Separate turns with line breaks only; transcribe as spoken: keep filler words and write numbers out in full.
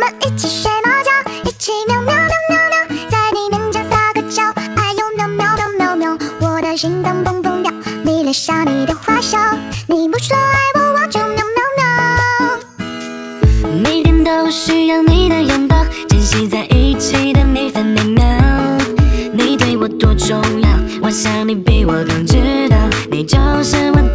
们一起睡猫觉，一起喵喵喵喵喵，在你面前撒个娇，哎呦喵喵喵喵喵，我的心脏砰砰跳，迷恋上你的花笑，你不说爱我，我就喵喵喵。
每天都需要你的拥抱，珍惜在一起的每分每秒。你对我多重要，我想你比我更知道，你就是我。